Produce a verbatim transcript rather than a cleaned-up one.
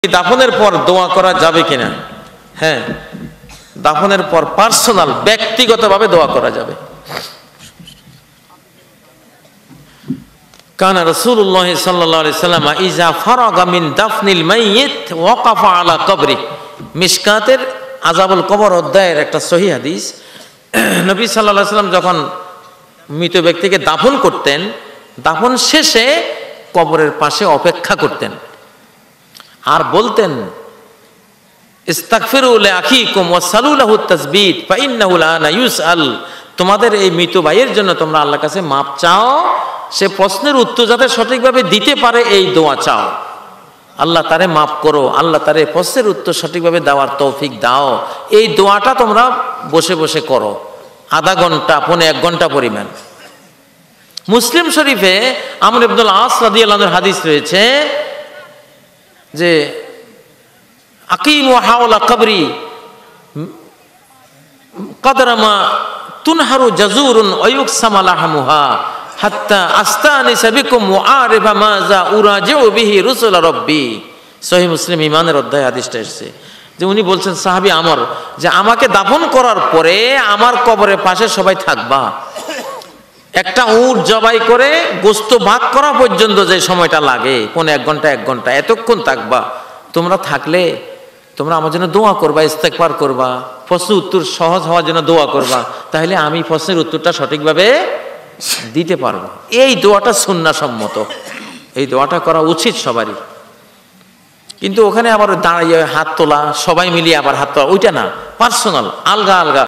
দাফনের পর দোয়া করা যাবে কিনা? হ্যাঁ, দাফনের পর পার্সোনাল ব্যক্তিগতভাবে দোয়া করা যাবে। কানা রাসূলুল্লাহ সাল্লাল্লাহু আলাইহি সাল্লাম ইজা ফারাগা মিন দাফনিল মাইয়িত ওয়াকাফা আলা কবরি। মিশকাতের আযাবুল কবর অধ্যায়ের একটা সহিহ হাদিস। নবী সাল্লাল্লাহু আলাইহি সাল্লাম যখন মৃত ব্যক্তিকে দাফন করতেন, দাফন শেষে কবরের পাশে অপেক্ষা করতেন আর বলতেন, ইস্তাগফিরু লিআখিকুম ওয়াসালু লাহু তাসবিত ফাইন্নাহু লানা ইউসআল। তোমাদের এই মৃত ভাইয়ের জন্য তোমরা আল্লাহর কাছে মাপ চাও, সে প্রশ্নের উত্তর যাতে সঠিকভাবে দিতে পারে এই দোয়া চাও। আল্লাহ তারে মাফ করো, আল্লাহ তারে প্রশ্নের উত্তর সঠিকভাবে দেওয়ার তৌফিক দাও। এই দোয়াটা তোমরা বসে বসে করো, আধা ঘন্টা পৌনে এক ঘন্টা পরিমাণ। মুসলিম শরীফে আমর ইবনুল আস রাদিয়াল্লাহু আনহুর হাদিস রয়েছে যে আকিমু হাওলা কবরি কদরমা তুনহারু জাজুরুন ওয়ুকসামা লাহমুহা হাত্তা আস্তানিসা বিকুম ওয়াআরিফা মাযা উরাজিউ বিহি রুসুল রাব্বি। সহিহ মুসলিম ঈমানের অধ্যায়ে হাদিসটা এসেছে যে উনি বলছেন সাহাবী আমর, যে আমাকে দাফন করার পরে আমার কবরের পাশে সবাই থাকবা, একটা উট জবাই করে গোস্ত ভাগ করা পর্যন্ত যে সময়টা লাগে পৌনে এক ঘন্টা এক ঘন্টা এতক্ষণ থাকবা। তোমরা থাকলে তোমরা আমার জন্য দোয়া করবা, ইস্তেগফার করবা, প্রশ্নের উত্তর সহজ হওয়ার জন্য দোয়া করবা, তাহলে আমি প্রশ্নের উত্তরটা সঠিকভাবে দিতে পারবো। এই দোয়াটা সুন্নাহ সম্মত, এই দোয়াটা করা উচিত সবারই। কিন্তু ওখানে আবার দাঁড়িয়ে হাত তোলা, সবাই মিলিয়ে আবার হাত তোলা, ওইটা না, পার্সোনাল আলগা আলগা